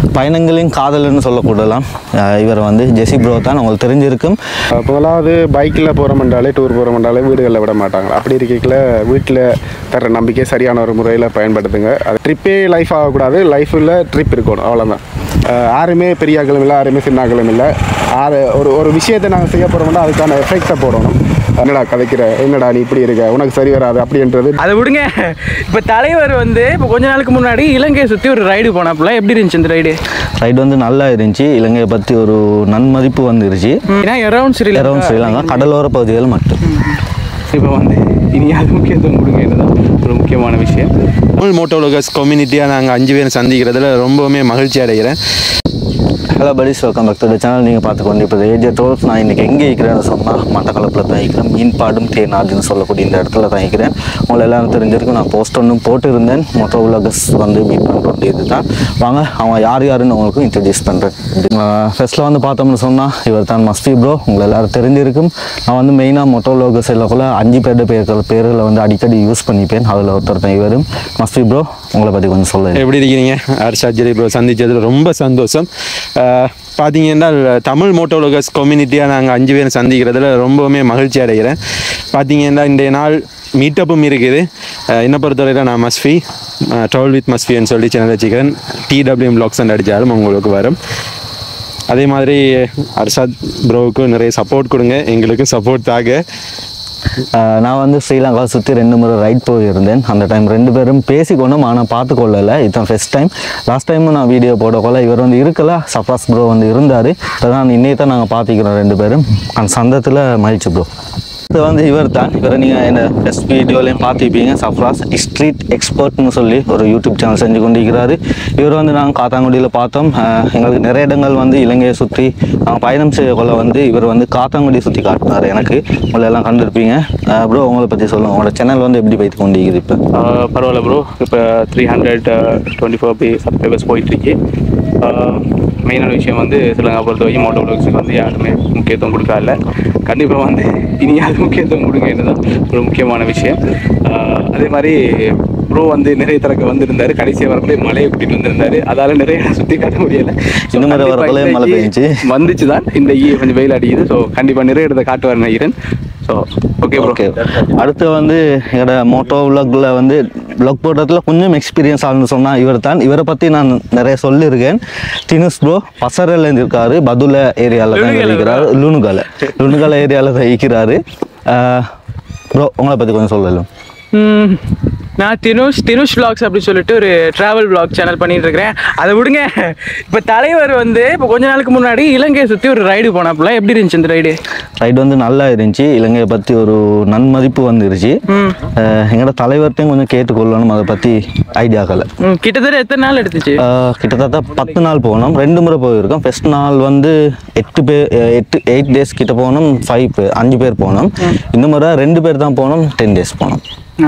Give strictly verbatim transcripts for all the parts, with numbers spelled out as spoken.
பயணங்களின் காதல்னு சொல்லக்கூடலாம். இவர் வந்து ஜெசி ப்ரோ தான், உங்களுக்கு தெரிஞ்சிருக்கும். முதலாவது பைக்கில் போகிறோம்ன்றாலே டூர் போகிறோம்ன்றாலே வீடுகளில் விட மாட்டாங்க. அப்படி இருக்கையில் வீட்டில் தர நம்பிக்கை சரியான ஒரு முறையில் பயன்படுத்துங்க. அது ட்ரிப்பே லைஃப் ஆகக்கூடாது, லைஃப்பில் ட்ரிப் இருக்கணும், அவ்வளோதான். யாருமே பெரிய ஆக்களும் இல்லை, யாருமே சின்ன ஆக்களும் இல்லை. ஆறு ஒரு ஒரு விஷயத்தை நாங்கள் செய்ய போகிறோம்னா அதுக்கான எஃபெக்டை போடணும். என்னடா கதைக்கிற, என்னடா நீ இப்படி இருக்க, உனக்கு சரி வராது அப்படின்றது அதை விடுங்க. இப்போ தலைவர் வந்து இப்போ கொஞ்ச நாளுக்கு முன்னாடி இலங்கையை சுற்றி ஒரு ரைடு போனாப்புல, எப்படி இருந்துச்சு இந்த ரைடு? ரைடு வந்து நல்லா இருந்துச்சு. இலங்கையை பற்றி ஒரு நன்மதிப்பு வந்துருச்சு. ஏன்னா அரௌண்ட் ஸ்ரீலங்கா அரௌண்ட் ஸ்ரீலங்கா கடலோர பகுதிகள் மட்டும். இப்போ வந்து இனி அது முக்கியத்துவம் கொடுங்க, என்னதான் ஒரு முக்கியமான விஷயம். தமிழ் மோட்டோ வ்ளாகர்ஸ் கம்யூனிட்டியாக நாங்கள் அஞ்சு பேரும் சந்திக்கிறதுல ரொம்பவுமே மகிழ்ச்சி அடைகிறேன். Hello buddies, welcome back to the channel. நீங்கள் பார்த்துக்கொண்டு இப்போ ஏஜே டுவெல்த் நான் இன்றைக்கி எங்கே இருக்கிறேன்னு சொன்னால் மட்டக்களப்பில் தான் இருக்கிறேன். மீன்பாடும் தேனாடுன்னு சொல்லக்கூடிய இந்த இடத்துல தான் இருக்கிறேன். உங்களை எல்லோரும் தெரிஞ்சிருக்கும். நான் போஸ்ட் ஒன்றும் போட்டிருந்தேன். மோட்டோ வ்ளாகர்ஸ் வந்து மீட் பண்ணுறது இது தான். வாங்க அவன் யார் யாருன்னு உங்களுக்கும் இன்ட்ரடியூஸ் பண்ணுறேன். ஃபஸ்ட்டில் வந்து பார்த்தோம்னு சொன்னால் இவர் தான் மஸ்ஃபி ப்ரோ, உங்களை எல்லோரும் தெரிஞ்சிருக்கும். நான் வந்து மெயினாக மோட்டோ வ்ளாகர்ஸ் எல்லாக்குள்ள அஞ்சு பேர்ட பேர்கள் பேர்களை வந்து அடிக்கடி யூஸ் பண்ணிப்பேன். அதில் ஒருத்தர் தான் இவரும். மஸ்ஃபி ப்ரோ, உங்களை பற்றி கொஞ்சம் சொல்லுங்கள். எப்படி இருக்கிறீங்க? ஹர்ஷாத் ஜெரி ப்ரோ சந்தித்ததில் ரொம்ப சந்தோஷம். பார்த்தீங்கன்னா தமிழ் மோட்டோ வ்ளாகர்ஸ் கம்யூனிட்டியாக நாங்கள் அஞ்சு பேரும் சந்திக்கிறதுல ரொம்பவுமே மகிழ்ச்சி அடைகிறேன். பார்த்தீங்கன்னா இன்றைய நாள் மீட்டப்பும் இருக்குது. என்னை பொறுத்தவரையில் நான் மஸ்ஃபி ட்ராவல் வித் மஸ்ஃபின்னு சொல்லி சேனல் வச்சுக்கிறேன். டிடபிள்யூஎம் வ்ளாக்ஸ் அடித்தாலும் உங்களுக்கு வரும். அதே மாதிரி ஹர்ஷாத் ப்ரோவுக்கு நிறைய சப்போர்ட் கொடுங்க, எங்களுக்கு சப்போர்ட் தாங்க. நான் வந்து ஸ்ரீலங்காவை சுற்றி ரெண்டு முறை ரைட் போயிருந்தேன். அந்த டைம் ரெண்டு பேரும் பேசிக்கொண்டோம், ஆனால் பார்த்து கொள்ளலை. இதுதான் ஃபஸ்ட் டைம். லாஸ்ட் டைமும் நான் வீடியோ போடக்கொள்ள இவர் வந்து இருக்கல, சஃப்ராஸ் ப்ரோ வந்து இருந்தார். அதான் இன்னைக்கு தான் நாங்கள் பார்த்துக்கிறோம் ரெண்டு பேரும். அந்த சந்தத்தில் மகிழ்ச்சி ப்ரோ. இது வந்து இவர் தான். இவரை நீங்கள் என்ன ஃபஸ்ட் வீடியோலையும் பார்த்துப்பீங்க. சஃப்ராஸ் ஸ்ட்ரீட் எக்ஸ்பர்ட்னு சொல்லி ஒரு யூடியூப் சேனல் செஞ்சு கொண்டிருக்கிறாரு. இவர் வந்து நாங்கள் காத்தாங்குடியில் பார்த்தோம். எங்களுக்கு நிறைய இடங்கள் வந்து இலங்கையை சுற்றி நாங்கள் பயணம் செய்யக்கொள்ள வந்து இவர் வந்து காத்தாங்குடி சுற்றி காட்டினார். எனக்கு உங்களை எல்லாம் கண்டிருப்பீங்க. ப்ரோ, உங்களை பற்றி சொல்லுங்கள். உங்களோட சேனல் வந்து எப்படி போய்த்து கொண்டிருக்குது இப்போ? பரவாயில்ல ப்ரோ, இப்போ three hundred twenty four B subscribers போயிட்டுருக்கு. மெயினான விஷயம் வந்து ஸ்ரீலங்கா பொறுத்த வரைக்கும் மோட்டோ வ்ளாக்ஸுக்கு வந்து யாருமே முக்கியத்துவம் கொடுக்கல. கண்டிப்பாக வந்து இனி அது முக்கியத்துவம் கொடுங்க, என்னதான் ஒரு முக்கியமான விஷயம். அதே மாதிரி ப்ரோ வந்து நிறைய தரக்கு வந்திருந்தார். கடைசியாக வரக்குள்ளே மழையை கூட்டிகிட்டு வந்திருந்தார். அதால் நிறைய சுற்றி காட்ட முடியலை. இந்த மாதிரி வரக்குள்ளே மழை பெஞ்சிச்சு வந்துச்சு தான். இந்த ஈ கொஞ்சம் வெயில் அடிக்குது. ஸோ கண்டிப்பாக நிறைய இடத்த காட்டுவார் நினைக்கிறேன். So okay okay. அடுத்து வந்து எங்களோட மோட்டோ வ்ளாகில் வந்து வ்ளாக் போடுறதுல கொஞ்சம் எக்ஸ்பீரியன்ஸ் ஆகுன்னு சொன்னால் இவர் தான். இவரை பற்றி நான் நிறைய சொல்லியிருக்கேன். தினுஸ் ப்ரோ பசரில் இருக்காரு, பதுல ஏரியாவில் தான் இருக்கிறார். லுணுகால லுணுகால ஏரியாவில் தான் இருக்கிறாரு. ப்ரோ, உங்களை பற்றி கொஞ்சம் சொல்லலாம். நான் தினுஷ் தினுஷ் வ்ளாக்ஸ் அப்படின்னு சொல்லிட்டு ஒரு ட்ராவல் வ்ளாக் சேனல் பண்ணிட்டு இருக்கிறேன். அதை விடுங்க. இப்போ தலைவர் வந்து இப்போ கொஞ்ச நாளுக்கு முன்னாடி இலங்கையை சுற்றி ஒரு ரைடு போனாப்புல, எப்படி இருந்துச்சு இந்த ரைடு? ரைடு வந்து நல்லா இருந்துச்சு. இலங்கையை பற்றி ஒரு நன்மதிப்பு வந்துருச்சு. எங்களோட தலைவர்கிட்டையும் கொஞ்சம் கேட்டுக்கொள்ளணும் அதை பற்றி ஐடியாக்களை. கிட்டத்தட்ட எத்தனை நாள் எடுத்துச்சு? கிட்டத்தட்ட பத்து நாள் போனோம். ரெண்டு முறை போயிருக்கோம். ஃபர்ஸ்ட் நாள் வந்து எட்டு பேர் எட்டு எயிட் டேஸ் கிட்ட போனோம். ஃபைவ் பேர் அஞ்சு பேர் போனோம். இந்த முறை ரெண்டு பேர் தான் போனோம். டென் டேஸ் போனோம்.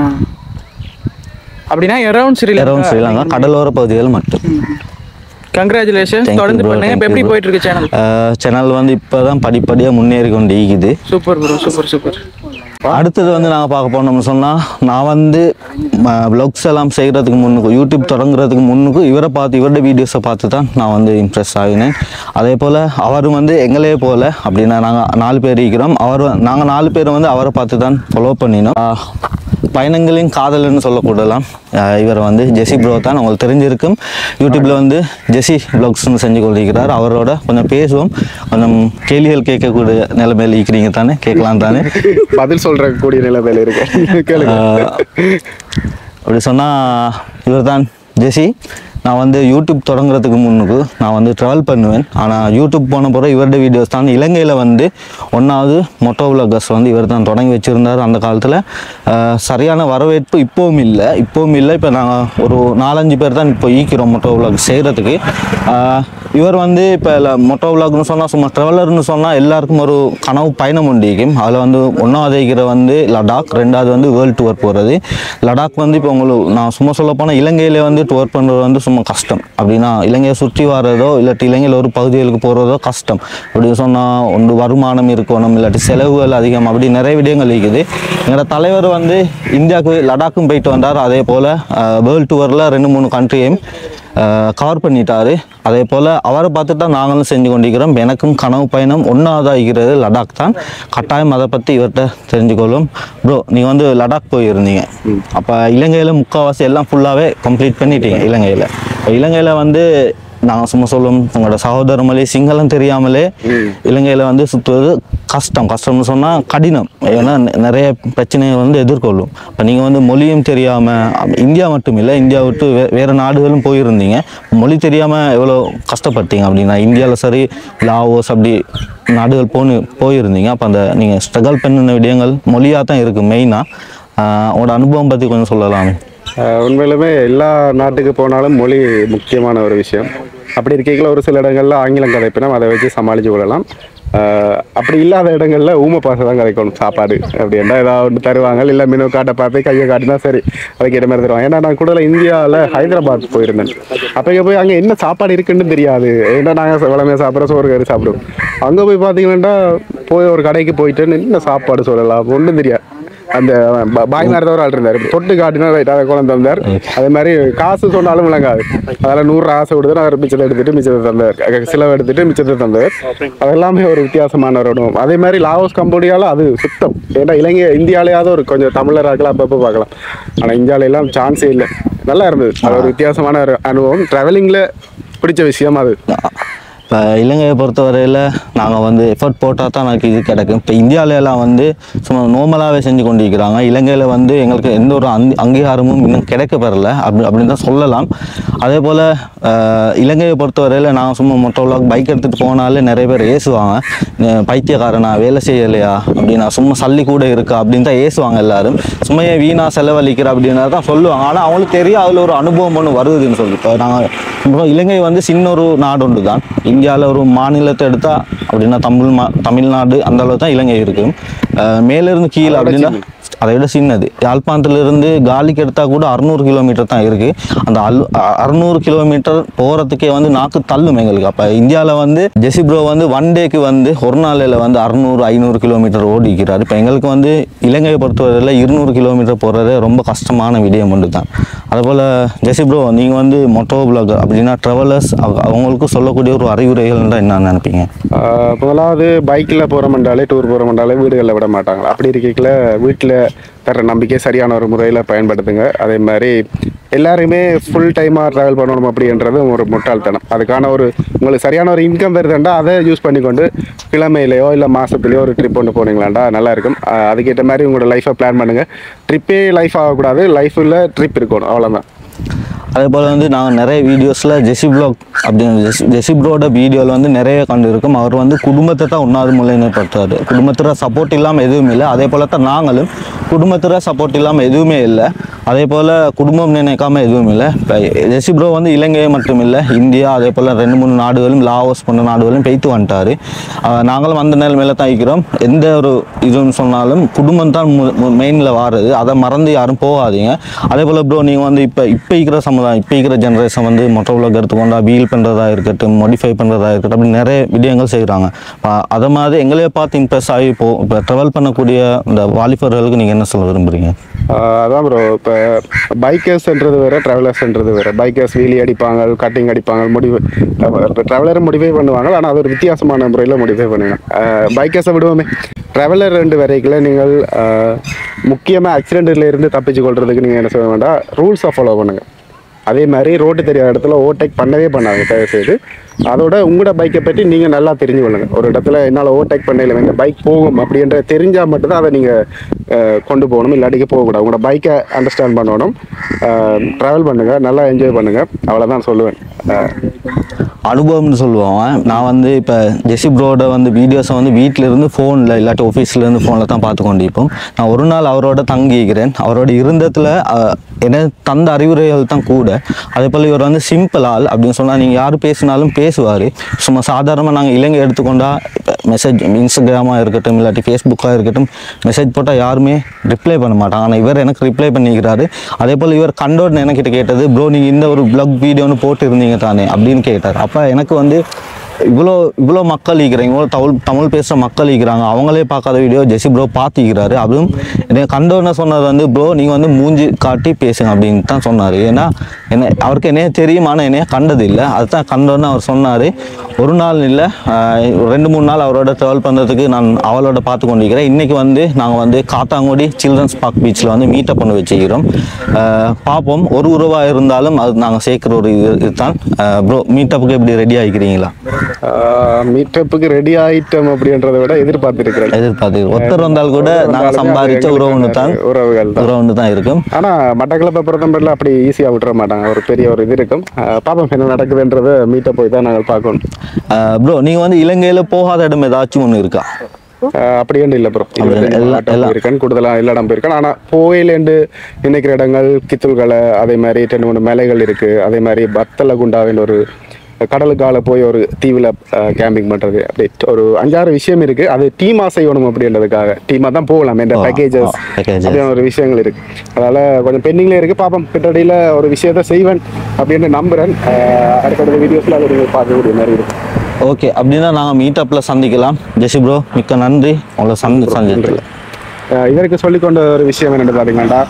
அப்படின்னா அரௌண்ட் ஸ்ரீலங்கா அரௌண்ட் ஸ்ரீலங்கா கடலோர பகுதிகள் மட்டும். கங்க்ராச்சுலேஷன், தொடர்ந்து பண்ணுங்க. இப்போ எப்படி போயிட்டு இருக்கு சேனல்? சேனல் வந்து இப்போ தான் படிப்படியாக முன்னேறி கொண்டு இருக்குது. Super bro, super super. அடுத்தது வந்து நாங்கள் பார்க்க போனோம்னு சொன்னால், நான் வந்து வ்ளாக்ஸ் எல்லாம் செய்கிறதுக்கு முன்னுக்கு, யூடியூப் தொடங்குறதுக்கு முன்னுக்கு இவரை பார்த்து இவரோட வீடியோஸை பார்த்து தான் நான் வந்து இம்ப்ரெஸ் ஆகினேன். அதே போல் அவரும் வந்து எங்களே போல் அப்படின்னா நாங்கள் நாலு பேர் இருக்கிறோம். அவர் நாங்கள் நாலு பேர் வந்து அவரை பார்த்து தான் ஃபாலோ பண்ணினோம். பயணங்களின் காதல்னு சொல்லக்கூடலாம். இவர் வந்து ஜெசி ப்ரோ தான், உங்களுக்கு தெரிஞ்சிருக்கும். யூடியூப்பில் வந்து ஜெசி வ்ளாக்ஸ்னு செஞ்சு கொண்டிருக்கிறார். அவரோட கொஞ்சம் பேசுவோம். கொஞ்சம் கேள்விகள் கேட்கக்கூடிய நிலைமையில் இருக்கிறீங்க தானே, கேட்கலாம் தானே? பதில் சொல்கிற கூடிய நிலைமையில் இருக்கு. அப்படி சொன்னால் இவர் தான் ஜெசி. நான் வந்து யூடியூப் தொடங்குறதுக்கு முன்னுக்கு நான் வந்து ட்ராவல் பண்ணுவேன். ஆனால் யூடியூப் போன பிறகு இவருடைய வீடியோஸ் தான். இலங்கையில் வந்து ஒன்றாவது மோட்டோ வ்ளாகர்ஸ் வந்து இவர் தான் தொடங்கி வச்சுருந்தார். அந்த காலத்தில் சரியான வரவேற்பு இப்போவும் இல்லை இப்போவும் இல்லை இப்போ நாங்கள் ஒரு நாலஞ்சு பேர் தான் இப்போ ஈக்கிறோம் மோட்டோ வ்ளாக் செய்கிறதுக்கு. இவர் வந்து இப்போ மோட்டோ வ்ளாக்னு சொன்னால் சும்மா ட்ராவலர்னு சொன்னால் எல்லாருக்கும் ஒரு கனவு பயணம் உண்டிக்கும். அதில் வந்து ஒன்றாவது இருக்கிற வந்து லடாக், ரெண்டாவது வந்து வேர்ல்டு டூர் போகிறது. லடாக் வந்து இப்போ உங்களுக்கு நான் சும்மா சொல்ல போனால் இலங்கையில் வந்து டூர் பண்ணுறது வந்து சும்மா கஷ்டம். அப்படின்னா இலங்கையை சுற்றி வர்றதோ இல்லாட்டி இலங்கையில் ஒரு பகுதிகளுக்கு போகிறதோ கஷ்டம். அப்படின்னு சொன்னால் ஒன்று வருமானம் இருக்கணும், இல்லாட்டி செலவுகள் அதிகம், அப்படி நிறைய விடயங்கள் இருக்குது. எங்களோட தலைவர் வந்து இந்தியாவுக்கு லடாக்கும் போயிட்டு வந்தார். அதே போல் வேர்ல்டு டூரில் ரெண்டு மூணு கண்ட்ரியையும் கவர் பண்ணிட்டாரு. அதே போல் அவரை பார்த்துட்டு தான் நாங்களும் செஞ்சு கொண்டிருக்கிறோம். எனக்கும் கனவு பயணம் ஒன்றாவதாகிறது லடாக் தான். கட்டாயம் அதை பற்றி இவர்கிட்ட தெரிஞ்சுக்கொள்ளும். ப்ரோ, நீங்கள் வந்து லடாக் போயிருந்தீங்க. அப்போ இலங்கையில் முக்கால்வாசி எல்லாம் ஃபுல்லாகவே கம்ப்ளீட் பண்ணிட்டீங்க. இலங்கையில் இலங்கையில் வந்து நாங்கள் சும்மா சொல்லுவோம், உங்களோட சகோதர மொழி சிங்களம் தெரியாமலே இலங்கையில் வந்து சுற்றுவது கஷ்டம். கஷ்டம்னு சொன்னால் கடினம். ஏன்னா நிறைய பிரச்சனைகள் வந்து எதிர்கொள்ளும். இப்போ நீங்கள் வந்து மொழியும் தெரியாமல், இந்தியா மட்டும் இல்லை, இந்தியா விட்டு வே வேறு நாடுகளும் போயிருந்தீங்க. மொழி தெரியாமல் எவ்வளோ கஷ்டப்பட்டீங்க அப்படின்னா, இந்தியாவில் சரி லாவோஸ் அப்படி நாடுகள் போன்னு போயிருந்தீங்க. அப்போ அந்த நீங்கள் ஸ்ட்ரகிள் பண்ணின விடயங்கள் மொழியாக தான் இருக்குது மெயினாக. உங்களோட அனுபவம் பற்றி கொஞ்சம் சொல்லலாமே. உண்மையிலுமே எல்லா நாட்டுக்கு போனாலும் மொழி முக்கியமான ஒரு விஷயம். அப்படி இருக்கையில் ஒரு சில இடங்களில் ஆங்கிலம் கதைப்பினா அதை வச்சு சமாளித்து கொள்ளலாம். அப்படி இல்லாத இடங்களில் ஊமை பாசை தான் கதைக்கணும். சாப்பாடு அப்படின்னா ஏதாவது ஒன்று தருவாங்க, இல்லை மெனு காட்டை பார்த்து கையை காட்டினா சரி அதுக்கு இடம் மாதிரி தருவாங்க. ஏன்னா நான் கூட இந்தியாவில் ஹைதராபாத் போயிருந்தேன். அப்போ இங்கே போய் அங்கே என்ன சாப்பாடு இருக்குன்னு தெரியாது. ஏன்னா நாங்கள் வளமையாக சாப்பிட்ற சோறு கறி சாப்பிடுவோம். அங்கே போய் பார்த்தீங்கன்னா போய் ஒரு கடைக்கு போயிட்டு என்ன சாப்பாடு சொல்லலாம் ஒன்றும் தெரியாது. அந்த பாய் மாதிரி ஒரு ஆள் இருந்தார், தொட்டு காட்டினா ரைட் அதை குழந்தை தந்தார். அதே மாதிரி காசு சொன்னாலும் விளங்காது. அதில் நூறு ஆசை கொடுத்து அவர் மிச்சத்தை எடுத்துட்டு மிச்சத்தை தந்தார், சிலவை எடுத்துட்டு மிச்சத்தை தந்தார். அதெல்லாமே ஒரு வித்தியாசமான ஒரு அனுபவம். அதே மாதிரி லாவோஸ் கம்போடியாவில் அது சுத்தம். ஏன்னா இலங்கை இந்தியாவிலேயாவது ஒரு கொஞ்சம் தமிழராக்கலாம் அப்பப்போ பார்க்கலாம், ஆனால் இந்தியாவிலாம் சான்ஸே இல்லை. நல்லா இருந்தது. அது ஒரு வித்தியாசமான ஒரு அனுபவம். ட்ராவலிங்கில் பிடிச்ச விஷயம் அது. இப்போ இலங்கையை பொறுத்தவரையில் நாங்கள் வந்து எஃபர்ட் போட்டால் தான் எனக்கு இது கிடைக்கும். இப்போ இந்தியாவிலலாம் வந்து சும்மா நார்மலாகவே செஞ்சு கொண்டிருக்கிறாங்க. இலங்கையில் வந்து எங்களுக்கு எந்த ஒரு அங் அங்கீகாரமும் இன்னும் கிடைக்கப்பெறல அப்படி அப்படின்னு தான் சொல்லலாம். அதே போல் இலங்கையை பொறுத்தவரையில் நாங்கள் சும்மா மொட்டை விழாக்கு பைக் எடுத்துகிட்டு போனாலே நிறைய பேர் ஏசுவாங்க, பைத்தியக்காரனா வேலை செய்யலையா அப்படின்னா, சும்மா சல்லி கூட இருக்கா அப்படின்னு தான் ஏசுவாங்க எல்லாரும். சும்மையே வீணாக செலவழிக்கிற அப்படின்னா தான் சொல்லுவாங்க. ஆனால் அவங்களுக்கு தெரியும் அதில் ஒரு அனுபவம் ஒன்று வருதுன்னு சொல்லி. இப்போ நாங்கள் இப்போ இலங்கை வந்து சின்ன ஒரு நாடு ஒன்று தான். இந்தியாவில் ஒரு மாநிலத்தை எடுத்தால் அப்படின்னா தமிழ் மா தமிழ்நாடு அந்த அளவு தான் இலங்கை இருக்குது. மேலேருந்து கீழே அப்படின்னா அதை விட சின்னது. யாழ்ப்பாணத்திலிருந்து காலிக்கு எடுத்தால் கூட அறுநூறு கிலோமீட்டர் தான் இருக்குது. அந்த அல் அறுநூறு கிலோமீட்டர் போகிறதுக்கே வந்து நாக்கு தள்ளும் எங்களுக்கு. அப்போ இந்தியாவில் வந்து ஜெசி ப்ரோ வந்து ஒன் டேக்கு வந்து ஒரு நாளில் வந்து அறுநூறு ஐநூறு கிலோமீட்டர் ஓடிக்கிறார். இப்போ எங்களுக்கு வந்து இலங்கையை பொறுத்தவரையில் இருநூறு கிலோமீட்டர் போகிறது ரொம்ப கஷ்டமான விடயம் ஒன்று தான். அதுபோல் ஜெசி ப்ரோ, நீங்கள் வந்து மொட்டோ பிளாகர் அப்படின்னா ட்ராவலர்ஸ் அவங்களுக்கு சொல்லக்கூடிய ஒரு அறிவுரைகள்ன்றா என்ன நினைப்பீங்க? முதலாவது பைக்கில் போகிறோம்ன்றாலே டூர் போகிறோம்ன்றாலே வீடுகளில் விட மாட்டாங்களா. அப்படி இருக்கையில் வீட்டில் தர நம்பிக்கை சரியான ஒரு முறையில் பயன்படுத்துங்க. அதே மாதிரி எல்லாருமே ஃபுல் டைமாக ட்ராவல் பண்ணணும் அப்படின்றது ஒரு முட்டாள்தனம். அதுக்கான ஒரு உங்களுக்கு சரியான ஒரு இன்கம் வருதுண்டா அதை யூஸ் பண்ணிக்கொண்டு கிழமையிலையோ இல்லை மாதத்துலையோ ஒரு ட்ரிப் ஒன்று போனீங்களாண்டா நல்லாயிருக்கும். அதுக்கேற்ற மாதிரி உங்களோட லைஃப்பை பிளான் பண்ணுங்கள். ட்ரிப்பே லைஃப் ஆகக்கூடாது, லைஃப்பில் ட்ரிப் இருக்கணும், அவ்வளோதான். அதே போல் வந்து நாங்கள் நிறைய வீடியோஸில் ஜெசி ப்ளாக் அப்படின்னு ஜெசி ஜெசி ப்ரோட வீடியோவில் வந்து நிறைய கண்டு இருக்கும். அவர் வந்து குடும்பத்தை தான் ஒன்றாவது முறைப்படுத்துறாரு. குடும்பத்தில் சப்போர்ட் இல்லாமல் எதுவும் இல்லை. அதே போல் தான் நாங்களும் குடும்பத்தில் சப்போர்ட் இல்லாமல் எதுவுமே இல்லை. அதே போல் குடும்பம் நினைக்காமல் எதுவும் இல்லை. இப்போ ஜெசி ப்ரோ வந்து இலங்கை மட்டும் இல்லை, இந்தியா அதே போல் ரெண்டு மூணு நாடுகளும் லாவோஸ் போன்ற நாடுகளும் பெய்த்து வந்துட்டார். நாங்களும் அந்த நிலைமையில தான் இருக்கிறோம். எந்த ஒரு இதுன்னு சொன்னாலும் குடும்பம் தான் மெயினில் வாருது. அதை மறந்து யாரும் போகாதீங்க. அதே போல் ப்ரோ, நீங்கள் வந்து இப்போ இப்போ இருக்கிற சமுதாயம், இப்போ இருக்கிற ஜென்ரேஷன் வந்து மொட்டை விளாக் எடுத்துக்கொண்டா வீல் பண்ணுறதா இருக்கட்டும், மாடிஃபை பண்ணுறதா இருக்கட்டும், அப்படி நிறைய விடயங்கள் செய்கிறாங்க. அதை மாதிரி எங்களையே பார்த்து இம்ப்ரெஸ் ஆகி இப்போ இப்போ ட்ராவல் பண்ணக்கூடிய இந்த வாலிபர்களுக்கு நீங்கள் என்ன சொல்ல விரும்புகிறீங்க? அதான் ப்ரோ, இப்போ பைக்கர்ஸ்ன்றது வேறு, ட்ராவலர்ஸ்ன்றது வேறு. பைக்கர்ஸ் வீலி அடிப்பாங்க, கட்டிங் அடிப்பாங்க, முடிவு இப்போ ட்ராவலரை முடிவே பண்ணுவாங்க. ஆனால் அது ஒரு வித்தியாசமான முறையில் முடிவே பண்ணுவாங்க. பைக்கர்ஸை விடுவோமே, ட்ராவலர் ரெண்டு வரைக்கும் நீங்கள் முக்கியமாக ஆக்சிடென்ட்லேருந்து தப்பிச்சு கொள்றதுக்கு நீங்கள் என்ன செய்ய வேண்டாம், ரூல்ஸை ஃபாலோ பண்ணுங்கள். அதே மாதிரி ரோட்டு தெரியாத இடத்துல ஓவர்டேக் பண்ணவே பண்ணாங்க தயவு செய்து. அதோட உங்களோட பைக்கை பற்றி நீங்கள் நல்லா தெரிஞ்சு கொள்ளுங்க. ஒரு இடத்துல என்னால் ஓவர்டேக் பண்ணல, இந்த பைக் போகும் அப்படின்ற தெரிஞ்சால் மட்டும்தான் அதை நீங்கள் கொண்டு போகணும், இல்லாட்டிக்கு போகக்கூடாது. உங்களோட பைக்கை அண்டர்ஸ்டாண்ட் பண்ணணும். ட்ராவல் பண்ணுங்கள், நல்லா என்ஜாய் பண்ணுங்கள், அவ்வளோதான் சொல்லுவேன். அனுபவம்னு சொல்லுவாங்க. நான் வந்து இப்போ ஜெசி ப்ரோட வந்து வீடியோஸை வந்து வீட்டிலேருந்து ஃபோனில் இல்லாட்டி ஆஃபீஸ்லேருந்து ஃபோனில் தான் பார்த்து கொண்டிருப்போம். நான் ஒரு நாள் அவரோட தங்கிக்கிறேன். அவரோட இருந்தத்தில் என்ன தந்த அறிவுரைகள் தான் கூட. அதே போல் இவர் வந்து சிம்பிள் ஆள் அப்படின்னு சொன்னால் நீங்கள் யார் பேசினாலும் பேசுவார். சும்மா சாதாரணமாக நாங்கள் இலங்கை எடுத்துக்கொண்டா மெசேஜ் இன்ஸ்டாகிராமாக இருக்கட்டும் இல்லாட்டி ஃபேஸ்புக்காக இருக்கட்டும் மெசேஜ் போட்டால் யாருமே ரிப்ளை பண்ண மாட்டாங்க. ஆனால் இவர் எனக்கு ரிப்ளை பண்ணிக்கிறாரு. அதே போல் இவர் கண்டோன்னு எனக்கிட்ட கேட்டது, ப்ரோ நீங்கள் இந்த ஒரு ப்ளாக் வீடியோன்னு போட்டு இருந்தீங்க தானே அப்படின்னு கேட்டார். அப்போ எனக்கு வந்து இவ்வளோ இவ்வளோ மக்கள் இருக்கிறாங்க, இவ்வளோ தமிழ் தமிழ் பேசுகிற மக்கள் இருக்கிறாங்க, அவங்களே பார்க்காத வீடியோ ஜெசி ப்ரோ பார்த்துக்கிறாரு. அதுவும் என்னை கண்டோன்னு சொன்னது வந்து ப்ரோ நீங்கள் வந்து மூஞ்சி காட்டி பேசுங்க அப்படின்னு தான் சொன்னார். ஏன்னா என்ன அவருக்கு என்னைய தெரியும், ஆனால் என்னைய கண்டது இல்லை. அதுதான் கண்டோன்னு அவர் சொன்னார். ஒரு நாள் இல்லை ரெண்டு மூணு நாள் அவரோட ட்ராவல் பண்ணுறதுக்கு நான் அவளோட பார்த்து கொண்டிருக்கிறேன். இன்றைக்கி வந்து நாங்கள் வந்து காத்தாங்குடி சில்ட்ரன்ஸ் பார்க் பீச்சில் வந்து மீட்டப் பண்ணி வச்சுக்கிறோம். பார்ப்போம், ஒரு உருவாக இருந்தாலும் அது நாங்கள் சேர்க்குற ஒரு இது இதுதான். ப்ரோ மீட்டப்புக்கு எப்படி ரெடி ஆகிக்கிறீங்களா? மீட்டப்புக்கு ரெடி ஆயிட்டோம் அப்படின்றத விட எதிர்பார்த்துருக்கிறேன். எதிர்பார்த்து ஒருத்தர் வந்தால் கூட நாங்கள் சம்பாதிச்ச உறவு ஒன்று தான் உறவுகள் உறவு ஒன்று தான் இருக்கும். ஆனால் மட்டக்களப்பை பொறுத்தவரையில் அப்படி ஈஸியாக விட்டுற மாட்டாங்க. ஒரு பெரிய ஒரு இது இருக்கும். பாப்போம் என்ன நடக்குதுன்றதை மீட்டப் போய் தான் நாங்கள் பார்க்கணும். ப்ரோ நீங்கள் வந்து இலங்கையில் போகாத இடம் ஏதாச்சும் ஒன்று இருக்கா? அப்படியே இல்லை ப்ரோ, இருக்கேன் கூடுதலாக எல்லா இடம் போயிருக்கேன். ஆனால் கோயிலேண்டு நினைக்கிற இடங்கள் கித்துல்களை, அதே மாதிரி ரெண்டு மூணு மலைகள் இருக்குது. அதே மாதிரி பத்தல குண்டாவின் ஒரு கடலுக்கால போய் ஒரு தீவில் கேம்பிங் பண்ணுறது, அப்படி ஒரு அஞ்சாறு விஷயம் இருக்குது. அது டீமாக செய்யணும் அப்படின்றதுக்காக டீமாக தான் போகலாம். என்ற பேக்கேஜஸ் அப்படியான ஒரு விஷயங்கள் இருக்குது. அதனால் கொஞ்சம் பெண்டிங்லேயே இருக்குது. பார்ப்போம், பின்னாடியில் ஒரு விஷயத்த செய்வேன் அப்படின்னு நம்புகிறேன். அடுத்த வீடியோஸில் அதை நீங்கள் பார்க்கக்கூடிய மாதிரி இருக்குது. ஓகே, அப்படின்னா நாங்கள் மீட்டப்பில் சந்திக்கலாம். ஜெசி ப்ரோ மிக்க நன்றி உங்களை சந்தி சந்திச்சில். இதற்கு சொல்லிக்கொண்ட ஒரு விஷயம் என்னென்னு பார்த்தீங்கன்னா,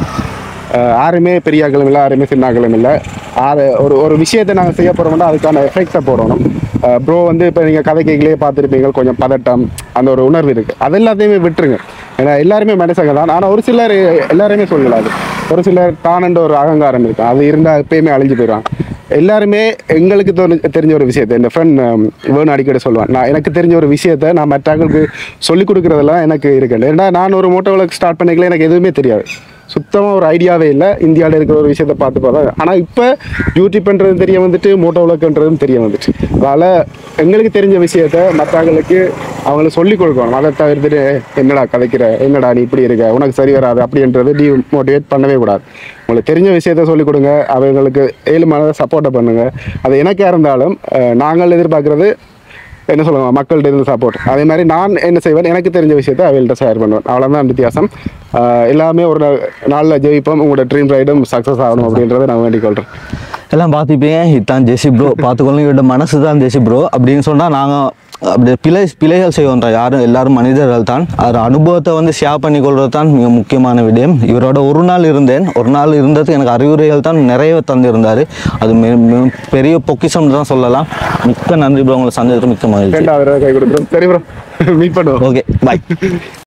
யாருமே பெரிய ஆக்களும் இல்லை, யாருமே சின்ன ஆக்களும் இல்லை. ஆறு ஒரு ஒரு விஷயத்தை நாங்கள் செய்ய போகிறோம்னா அதுக்கான எஃபெக்டை போடணும். ப்ரோ வந்து இப்போ நீங்கள் கதை கேட்கலையே பார்த்துருப்பீங்க, கொஞ்சம் பதட்டம் அந்த ஒரு உணர்வு இருக்குது. அது எல்லாத்தையுமே விட்டுருங்க. ஏன்னா எல்லாருமே மனுஷங்க தான். ஆனால் ஒரு சிலர் எல்லாருமே சொல்லலாது, ஒரு சிலர் தானன்ற ஒரு அகங்காரம் இருக்கும். அது இருந்தால் எப்பயுமே அழிஞ்சு போயிடுவாங்க. எல்லாருமே எங்களுக்கு தெரிஞ்ச ஒரு விஷயத்தை, இந்த ஃப்ரெண்ட் வேணும் அடிக்கடி சொல்லுவேன், நான் எனக்கு தெரிஞ்ச ஒரு விஷயத்தை நான் மற்றவங்களுக்கு சொல்லிக் கொடுக்குறதெல்லாம் எனக்கு இருக்கு. ஏன்னா நான் ஒரு மோட்டோ விளாக் ஸ்டார்ட் பண்ணிக்கல, எனக்கு எதுவுமே தெரியாது, சுத்தமாக ஒரு ஐடியாவே இல்லை. இந்தியாவில் இருக்கிற ஒரு விஷயத்தை பார்த்து பார்த்தா, ஆனால் இப்போ யூடியூப்ன்றது தெரிய வந்துட்டு, மோட்டோ விளாக்ன்றதும் தெரிய வந்துட்டு. அதனால் எங்களுக்கு தெரிஞ்ச விஷயத்த மற்றவங்களுக்கு அவங்களுக்கு சொல்லிக் கொடுக்கணும். அதை தவிர்த்துட்டு என்னடா கதைக்கிற, என்னடா நீ இப்படி இருக்க, உனக்கு சரி வராது அப்படின்றது டி மோட்டிவேட் பண்ணவே கூடாது. உங்களுக்கு தெரிஞ்ச விஷயத்த சொல்லிக் கொடுங்க, அவங்களுக்கு ஏழுமான சப்போர்ட்டை பண்ணுங்கள். அது எனக்கே இருந்தாலும் நாங்கள் எதிர்பார்க்குறது என்ன சொல்லுவாங்க, மக்கள்கிட்ட இருந்து சப்போர்ட். அதே மாதிரி நான் என்ன செய்வேன், எனக்கு தெரிஞ்ச விஷயத்தை அவங்கள்ட்ட ஷேர் பண்ணுவேன். அவ்வளோதான் வித்தியாசம். எல்லாமே ஒரு நாளில் ஜெயிப்போம், உங்களோட ட்ரீம் ரைடும் சக்ஸஸ் ஆகணும் அப்படின்றத நான் வேண்டிக் கொள்கிறேன். எல்லாம் பார்த்துப்பீங்க, இதுதான் ஜெசி ப்ரோ, பார்த்துக்கொள்ளுங்க, இவரோட மனசு தான் ஜெசி ப்ரோ அப்படின்னு சொன்னால் நாங்கள் அப்படி பிழை பிழைகள் செய்வோன்றா, யாரும் எல்லாரும் மனிதர்கள் தான். அது அனுபவத்தை வந்து ஷேர் பண்ணிக்கொள்வது தான் மிக முக்கியமான விடயம். இவரோட ஒரு நாள் இருந்தேன், ஒரு நாள் இருந்தது எனக்கு அறிவுரைகள் தான் நிறைய தந்திருந்தார். அது பெரிய பொக்கிஷம் தான் சொல்லலாம். மிக்க நன்றி ப்ரோ, உங்களை சந்தித்து மிக்க மகிழ்ச்சி. கை கொடுக்குறோம். சரி ப்ரோ, மீட் பண்ணுவோம். ஓகே, பாய்.